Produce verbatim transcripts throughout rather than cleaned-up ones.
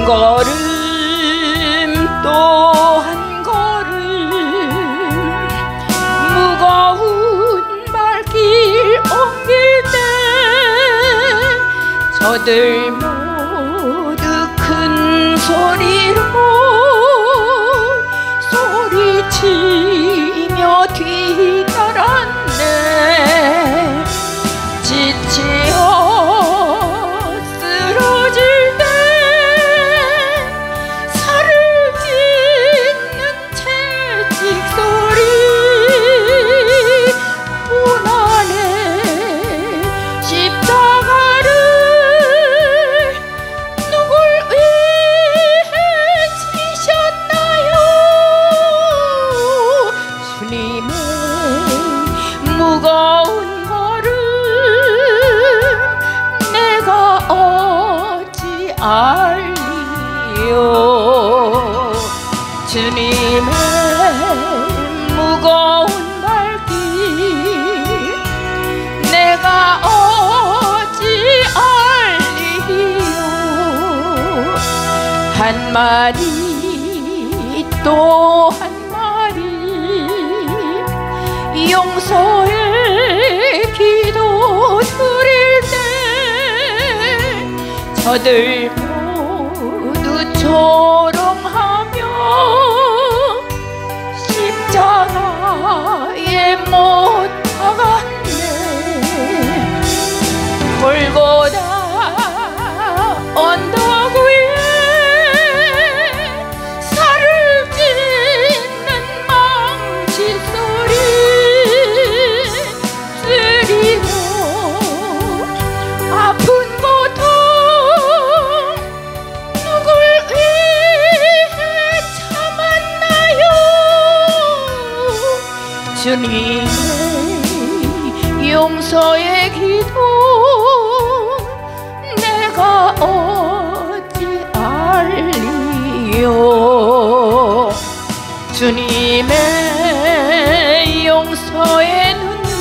한 걸음 또 한 걸음 무거운 발길 옮길 때 저들 모두 큰 소리로 소리치며 뒤따랐네. 지치어 쓰러질 때 살을 찢는 채찍 소리 고난의 십자가를 누굴 위해 지셨나요? 주님의 무거운 걸음 내가 어찌 알리요. 주님의 무거운 발길 내가 어찌 알리요. 한 마디 또 한 마디 용서의 기도 드릴 때 저들 모두 조롱하며 십자가에 못 박았네. 골고다 언덕 위에 살을 찢는 망치 소리 들리고 아픈 고통 누굴 위해 참았나요? 주님의 용서의 기도 내가 어찌 알리요. 주님의 용서의 눈물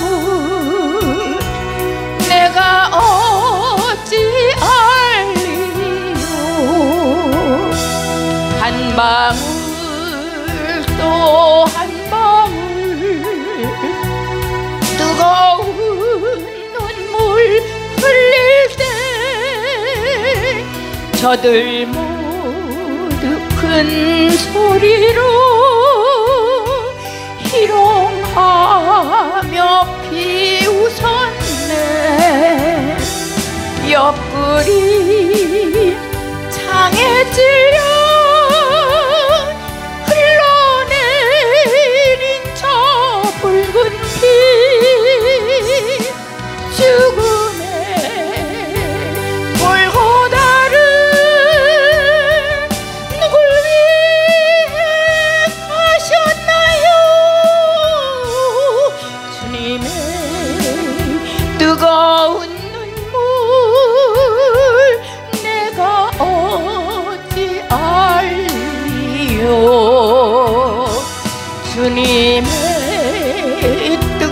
내가 어찌 알리요. 한 방울 또 한 방울 뜨거운 눈물 흘릴 때 저들 모두 큰 소리로 희롱하며 비웃었네. 옆구리 창에 찔려 흘러내린 저 붉은 피 죽음의 골고다를 누굴 위해 가셨나요? 주님의 뜨거운 눈물 내가 어찌 알리요. 주님의